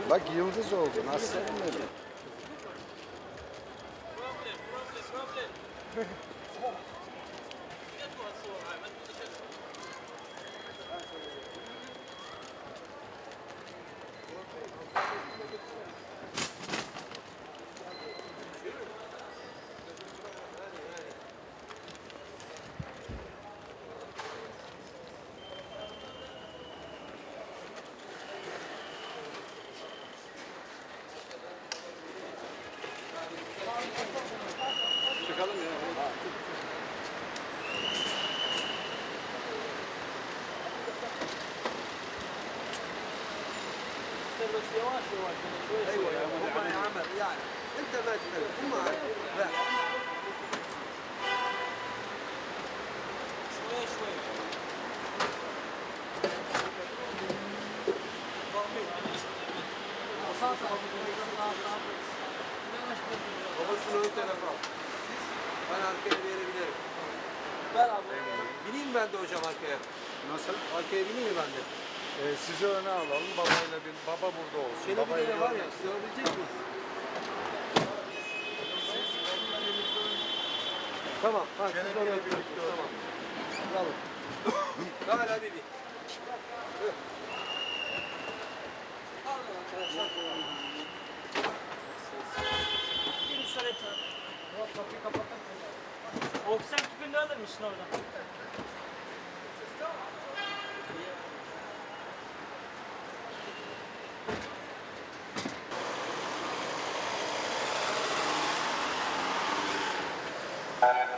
Bak yıldız oldun aslanım benim. Çıkalım ya. بس يواش يواش شوي ايوه شوي هم يا عمر يعني انت ما تتكلم هم لا شوي شوي babasının ön tarafı al. Ben arkaya verebilirim. ver abi. Bineyim ben de hocam arkaya. Nasıl? Arkaya bineyim ben de. Sizi öne alalım. Babayla bir baba burada olsun. Çelebi'de de var ya, size alabilecek miyiz? Tamam, ha, siz oraya birlikte tamam. Bravo. Hala Bibi. Bir müsaade et abi. Kapıyı kapatalım. Oksijen tüpünü alır mısın oradan? Thank you.